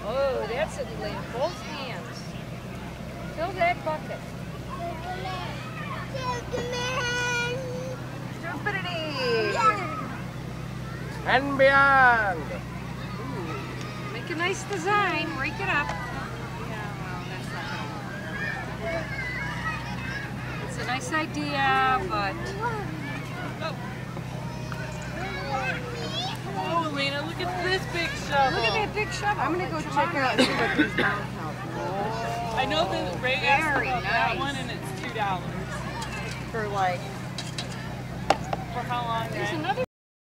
Oh, that's it, Elaine. Both hands. Fill that bucket. Stupidity! And beyond. Ooh, make a nice design. Rake it up. Yeah, well, that's not gonna work. It's a nice idea, but... Oh, Elena, look at this big shovel. Look at that big shovel. I'm going to go check out and see what these mountain houses I know that Ray asked Very about that nice. one, and it's $2. for like For how long, There's Ray? another